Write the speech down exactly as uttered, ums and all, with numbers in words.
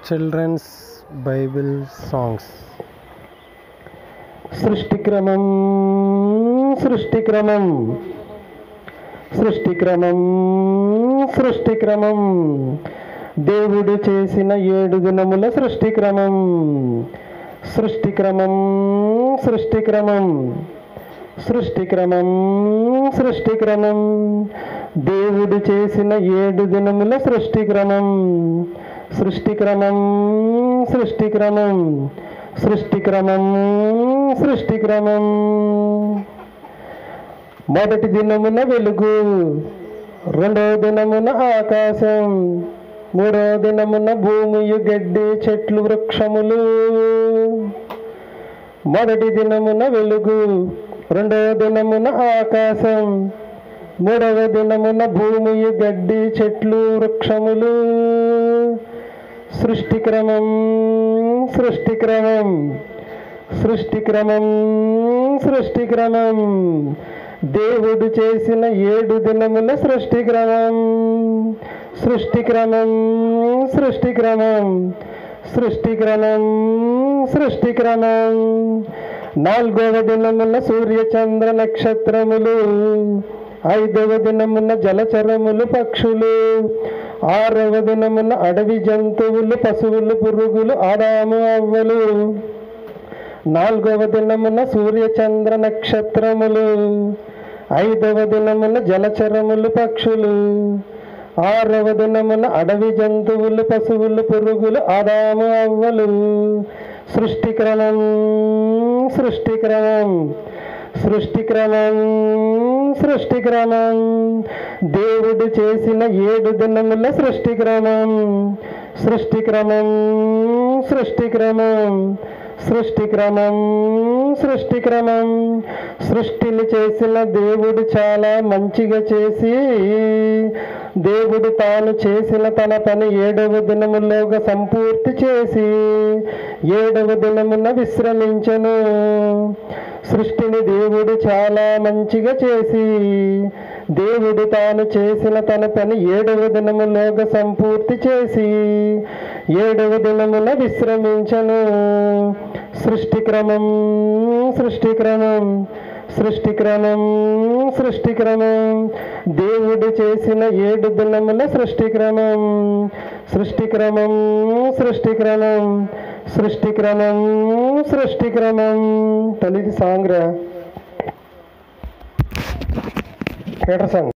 Children's Bible songs. సృష్టిక్రమం సృష్టిక్రమం సృష్టిక్రమం సృష్టిక్రమం దేవుడు చేసిన ఏడు దినముల సృష్టిక్రమం. సృష్టిక్రమం సృష్టిక్రమం సృష్టిక్రమం సృష్టిక్రమం దేవుడు చేసిన ఏడు దినముల సృష్టిక్రమం. సృష్టిక్రమం సృష్టిక్రమం సృష్టిక్రమం సృష్టిక్రమం మొదటి దినమున వెలుగు, రెండవ దినమున ఆకాశం, మూడవ దినమున భూమియు గడ్డి చెట్లు వృక్షములు. మొదటి దినమున వెలుగు, రెండవ దినమున ఆకాశం, మూడవ దినమున భూమియు గడ్డి చెట్లు వృక్షములు. సృష్టిక్రమం సృష్టిక్రమం సృష్టిక్రమం సృష్టిక్రమం దేవుడు చేసిన ఏడు దినముల సృష్టిక్రమం. సృష్టిక్రమం సృష్టిక్రమం సృష్టిక్రమం సృష్టిక్రమం నాలుగవ దినమున సూర్య చంద్ర నక్షత్రములు, ఐదవ దినమున జలచరములు పక్షులు, ఆరవ దినమున అడవి జంతువులు పశువులు పురుగులు ఆదాము అవ్వలు. నాలుగవ దినమున సూర్య చంద్ర నక్షత్రములు, ఐదవ దినమున జలచరములు పక్షులు, ఆరవ దినమున అడవి జంతువులు పశువులు పురుగులు ఆదాము అవ్వలు. సృష్టిక్రమం సృష్టిక్రమం సృష్టిక్రమం సృష్టిక్రమం దేవుడు చేసిన ఏడు దినముల సృష్టిక్రమం. సృష్టిక్రమం సృష్టిక్రమం సృష్టిక్రమం సృష్టిక్రమం సృష్టిని చేసిన దేవుడు చాలా మంచిగా చేసి, దేవుడు తాను చేసిన తన పని ఏడవ దినములోగా సంపూర్తి చేసి ఏడవ దినమున విశ్రమించెను. సృష్టిని దేవుడు చాలా మంచిగా చేసి, దేవుడు తాను చేసిన తన పని ఏడవ దినములోగా సంపూర్తి చేసి ఏడవ దినమున విశ్రమించెను. సృష్టిక్రమం సృష్టిక్రమం సృష్టిక్రమం సృష్టిక్రమం దేవుడు చేసిన ఏడు దినముల సృష్టిక్రమం. సృష్టిక్రమం సృష్టిక్రమం సృష్టిక్రమం సృష్టిక్రమం తల్లిది సాంగ్ రా సాంగ్